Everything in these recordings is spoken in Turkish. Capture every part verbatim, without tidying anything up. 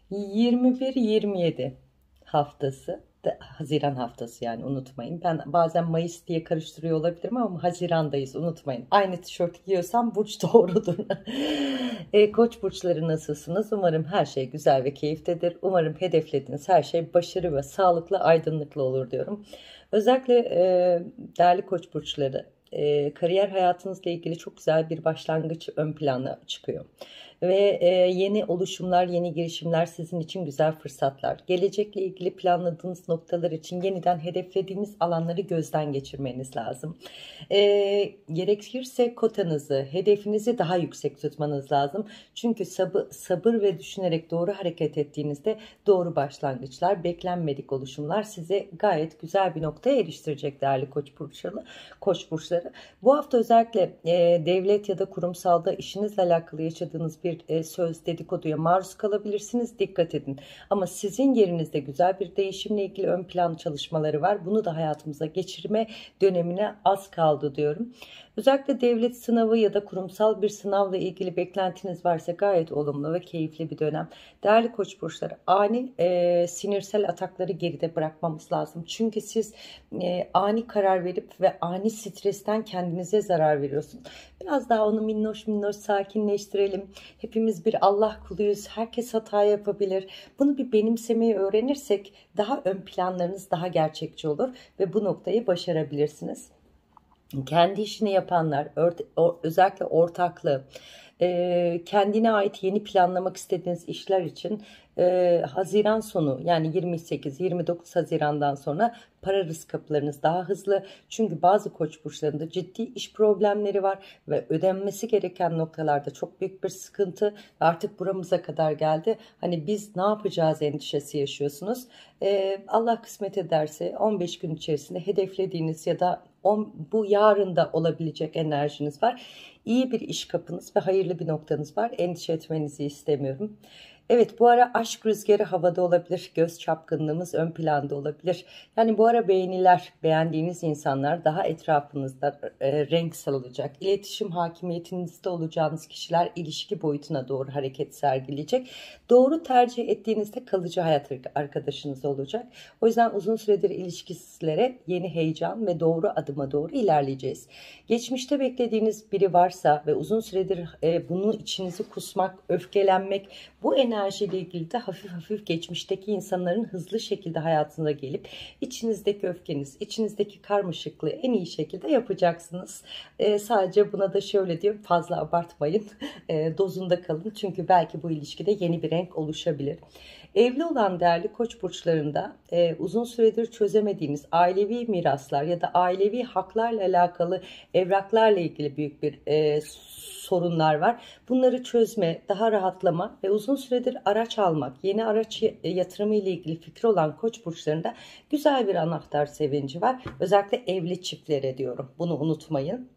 yirmi bir yirmi yedi haftası, de- Haziran haftası yani, unutmayın. Ben bazen Mayıs diye karıştırıyor olabilirim ama Haziran'dayız, unutmayın. Aynı tişört giyiyorsam burç doğrudur. E, Koç burçları nasılsınız? Umarım her şey güzel ve keyiftedir. Umarım hedeflediğiniz her şey başarı ve sağlıklı, aydınlıklı olur diyorum. Özellikle e, değerli Koç burçları, e, kariyer hayatınızla ilgili çok güzel bir başlangıç ön plana çıkıyor. Ve e, yeni oluşumlar, yeni girişimler sizin için güzel fırsatlar. Gelecekle ilgili planladığınız noktalar için yeniden hedeflediğiniz alanları gözden geçirmeniz lazım. E, Gerekirse kotanızı, hedefinizi daha yüksek tutmanız lazım. Çünkü sabır, sabır ve düşünerek doğru hareket ettiğinizde doğru başlangıçlar, beklenmedik oluşumlar size gayet güzel bir noktaya eriştirecek değerli Koç burçları. Koç burçları. Bu hafta özellikle e, devlet ya da kurumsalda işinizle alakalı yaşadığınız bir e, söz, dedikoduya maruz kalabilirsiniz. Dikkat edin. Ama sizin yerinizde güzel bir değişimle ilgili ön plan çalışmaları var. Bunu da hayatımıza geçirme dönemine az kaldı diyorum. Özellikle devlet sınavı ya da kurumsal bir sınavla ilgili beklentiniz varsa gayet olumlu ve keyifli bir dönem. Değerli Koç burçları, ani e, sinirsel atakları geride bırakmamız lazım. Çünkü siz e, ani karar verip ve ani stresten kendinize zarar veriyorsunuz. Biraz daha onu minnoş minnoş sakinleştirelim. Hepimiz bir Allah kuluyuz. Herkes hata yapabilir. Bunu bir benimsemeyi öğrenirsek daha ön planlarınız daha gerçekçi olur ve bu noktayı başarabilirsiniz. Kendi işini yapanlar, özellikle ortaklığı, e, kendine ait yeni planlamak istediğiniz işler için e, Haziran sonu, yani yirmi sekiz yirmi dokuz Haziran'dan sonra para rızk kapılarınız daha hızlı. Çünkü bazı Koç burçlarında ciddi iş problemleri var ve ödenmesi gereken noktalarda çok büyük bir sıkıntı. Artık buramıza kadar geldi. Hani biz ne yapacağız endişesi yaşıyorsunuz. E, Allah kısmet ederse on beş gün içerisinde hedeflediğiniz ya da on, bu yarın da olabilecek enerjiniz var. İyi bir iş kapınız ve hayırlı bir noktanız var. Endişe etmenizi istemiyorum. Evet, bu ara aşk rüzgarı havada olabilir. Göz çapkınlığımız ön planda olabilir. Yani bu ara beğeniler, beğendiğiniz insanlar daha etrafınızda e, renk salacak. İletişim hakimiyetinizde olacağınız kişiler ilişki boyutuna doğru hareket sergileyecek. Doğru tercih ettiğinizde kalıcı hayat arkadaşınız olacak. O yüzden uzun süredir ilişkilere yeni heyecan ve doğru adıma doğru ilerleyeceğiz. Geçmişte beklediğiniz biri varsa ve uzun süredir e, bunu içinizi kusmak, öfkelenmek, bu enerjiyle ilgili de hafif hafif geçmişteki insanların hızlı şekilde hayatına gelip içinizdeki öfkeniz, içinizdeki karmaşıklığı en iyi şekilde yapacaksınız. E, sadece buna da şöyle diyorum, fazla abartmayın, e, dozunda kalın. Çünkü belki bu ilişkide yeni bir renk oluşabilir. Evli olan değerli Koç burçlarında e, uzun süredir çözemediğiniz ailevi miraslar ya da ailevi haklarla alakalı evraklarla ilgili büyük bir e, sorunlar var. Bunları çözme, daha rahatlama ve uzun süredir araç almak, yeni araç yatırımı ile ilgili fikri olan Koç burçlarında güzel bir anahtar sevinci var. Özellikle evli çiftlere diyorum. Bunu unutmayın.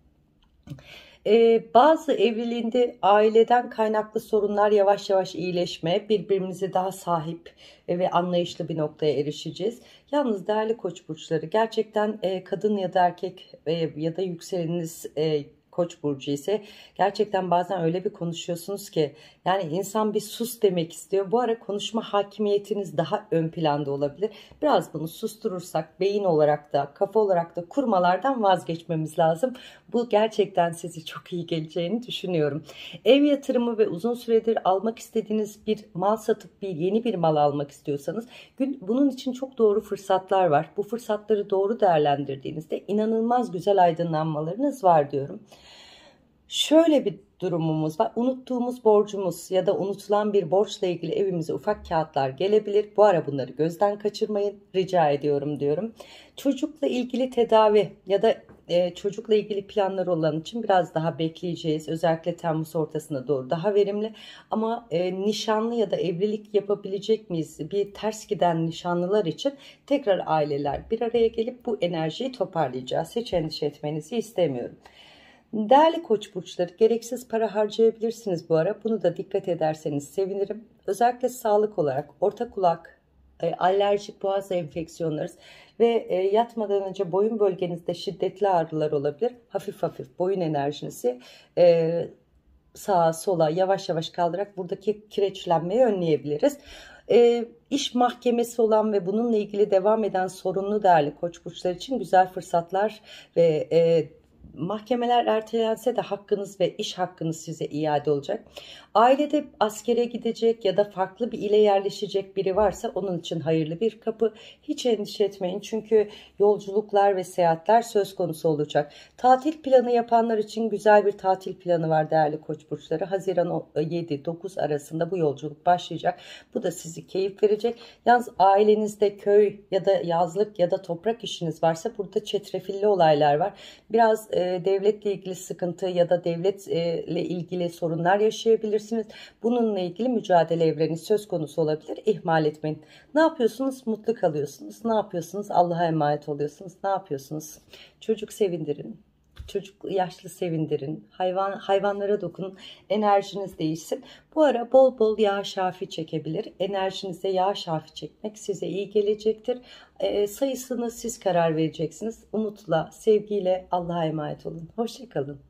Ee, bazı evliliğinde aileden kaynaklı sorunlar yavaş yavaş iyileşme, birbirimize daha sahip ve anlayışlı bir noktaya erişeceğiz. Yalnız değerli Koç burçları, gerçekten e, kadın ya da erkek e, ya da yükseleniniz e, Koç burcu ise gerçekten bazen öyle bir konuşuyorsunuz ki yani insan bir sus demek istiyor. Bu ara konuşma hakimiyetiniz daha ön planda olabilir. Biraz bunu susturursak beyin olarak da kafa olarak da kurmalardan vazgeçmemiz lazım. Bu gerçekten sizi çok iyi geleceğini düşünüyorum. Ev yatırımı ve uzun süredir almak istediğiniz bir mal satıp bir yeni bir mal almak istiyorsanız bunun için çok doğru fırsatlar var. Bu fırsatları doğru değerlendirdiğinizde inanılmaz güzel aydınlanmalarınız var diyorum. Şöyle bir durumumuz var. Unuttuğumuz borcumuz ya da unutulan bir borçla ilgili evimize ufak kağıtlar gelebilir. Bu ara bunları gözden kaçırmayın. Rica ediyorum diyorum. Çocukla ilgili tedavi ya da e, çocukla ilgili planlar olan için biraz daha bekleyeceğiz. Özellikle Temmuz ortasına doğru daha verimli. Ama e, nişanlı ya da evlilik yapabilecek miyiz? Bir ters giden nişanlılar için tekrar aileler bir araya gelip bu enerjiyi toparlayacağız. Hiç endişe etmenizi istemiyorum. Değerli Koç burçları, gereksiz para harcayabilirsiniz bu ara. Bunu da dikkat ederseniz sevinirim. Özellikle sağlık olarak orta kulak, e, alerjik boğaz enfeksiyonları ve e, yatmadan önce boyun bölgenizde şiddetli ağrılar olabilir. Hafif hafif boyun enerjinizi e, sağa sola yavaş yavaş kaldırarak buradaki kireçlenmeyi önleyebiliriz. E, iş mahkemesi olan ve bununla ilgili devam eden sorunlu değerli koç burçları için güzel fırsatlar ve e, mahkemeler ertelense de hakkınız ve iş hakkınız size iade olacak. Ailede askere gidecek ya da farklı bir ile yerleşecek biri varsa onun için hayırlı bir kapı. Hiç endişe etmeyin çünkü yolculuklar ve seyahatler söz konusu olacak. Tatil planı yapanlar için güzel bir tatil planı var değerli koç burçları. Haziran yedi dokuz arasında bu yolculuk başlayacak. Bu da sizi keyif verecek. Yalnız ailenizde köy ya da yazlık ya da toprak işiniz varsa burada çetrefilli olaylar var. Biraz e, devletle ilgili sıkıntı ya da devletle ilgili sorunlar yaşayabilirsiniz. Bununla ilgili mücadele evreni söz konusu olabilir. İhmal etmeyin. Ne yapıyorsunuz? Mutlu kalıyorsunuz. Ne yapıyorsunuz? Allah'a emanet oluyorsunuz. Ne yapıyorsunuz? Çocuk sevindirin. Çocuk yaşlı sevindirin. Hayvan hayvanlara dokunun. Enerjiniz değişsin. Bu ara bol bol yağ şafi çekebilir. Enerjinize yağ şafi çekmek size iyi gelecektir. E, sayısını siz karar vereceksiniz. Umutla, sevgiyle Allah'a emanet olun. Hoşça kalın.